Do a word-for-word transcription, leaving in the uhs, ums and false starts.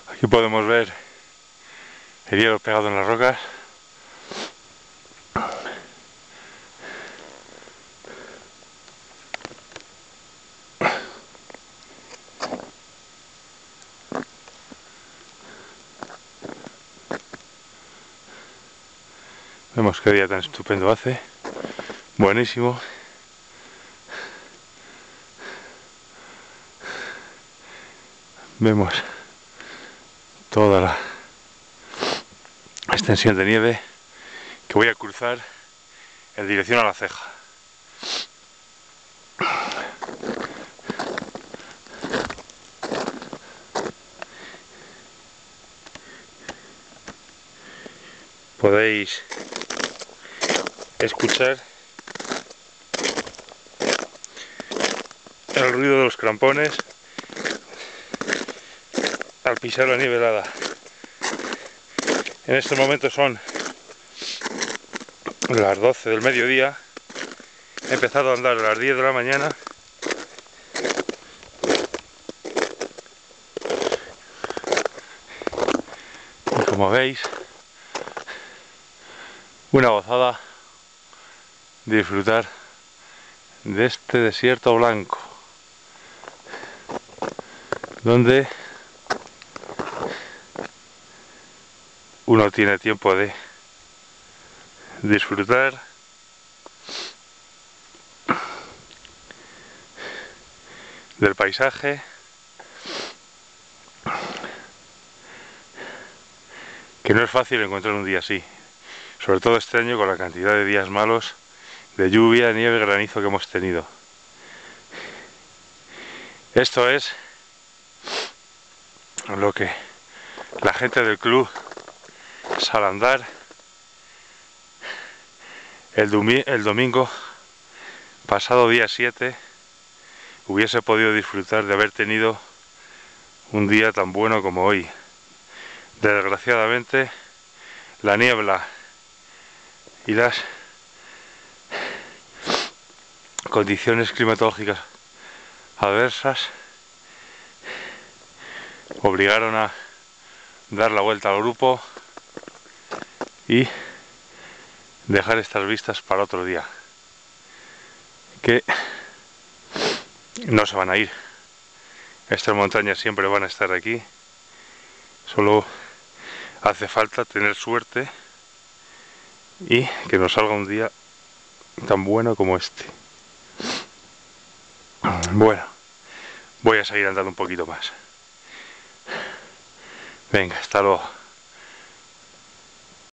Aquí podemos ver el hielo pegado en las rocas. Vemos qué día tan estupendo hace. Buenísimo. Vemos toda la extensión de nieve que voy a cruzar en dirección a La Ceja. Podéis escuchar el ruido de los crampones al pisar la nieve helada. En este momento son las doce del mediodía. He empezado a andar a las diez de la mañana. Y como veis, una gozada disfrutar de este desierto blanco, donde uno tiene tiempo de disfrutar del paisaje, que no es fácil encontrar un día así, sobre todo este año con la cantidad de días malos de lluvia, nieve, granizo que hemos tenido. Esto es lo que la gente del club Salandar el, domi el domingo pasado, día siete, hubiese podido disfrutar de haber tenido un día tan bueno como hoy. Desgraciadamente, la niebla y las condiciones climatológicas adversas obligaron a dar la vuelta al grupo y dejar estas vistas para otro día, que no se van a ir. Estas montañas siempre van a estar aquí, solo hace falta tener suerte y que nos salga un día tan bueno como este. Bueno, voy a seguir andando un poquito más. Venga, hasta luego.